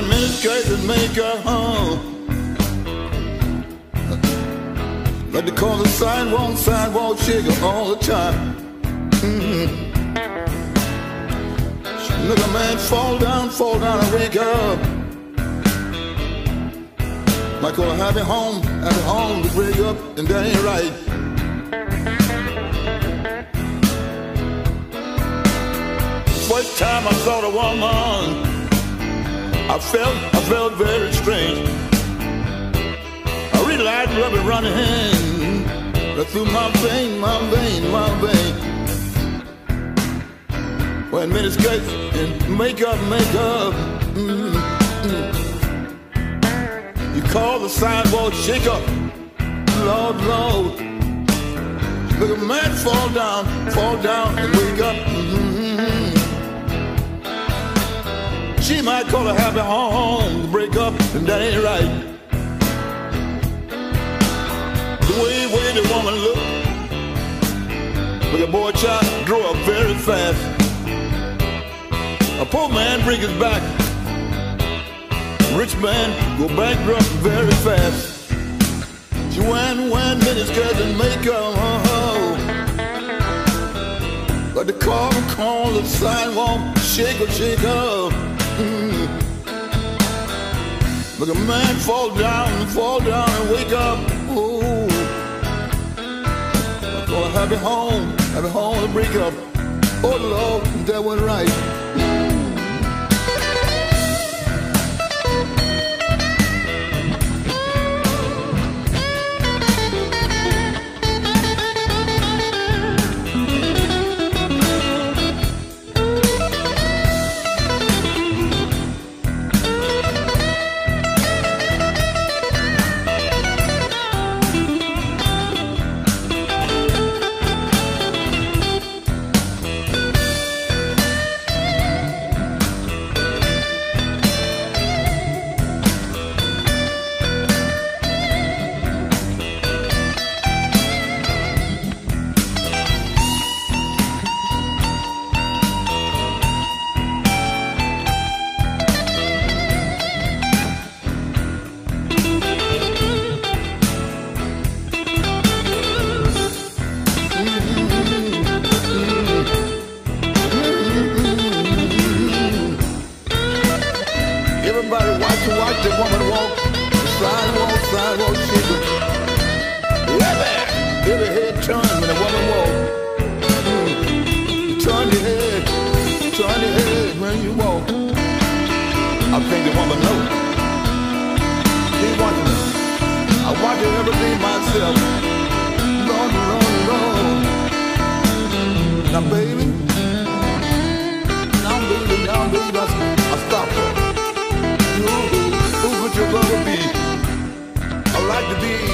miniskirt and make her home. Like they call the sidewalk shaker all the time. Look a man fall down and wake up. Might call a happy home to break up, and that ain't right. First time I saw the woman, I felt very strange. I realized love had running right through my vein. When miniskirts and makeup. You call the sidewalk shaker, Lord. Look a man fall down and wake up. She might call a happy home to break up, and that ain't right. The way the woman look, like a boy child grow up very fast. A poor man break his back, rich man go bankrupt very fast. She went miniskirts and makeup, but the call the sidewalk shaker. Look a man fall down and wake up. Ooh, I call a happy home to break up. Oh Lord, that wasn't right. Everybody watch the woman walk, sidewalk shaker. Every head turn when the woman walk. You turn your head when you walk. I think the woman knows. Keep watching her. I watch it every day myself. Lord. Now baby, I stop her. Who would your brother be? I like to be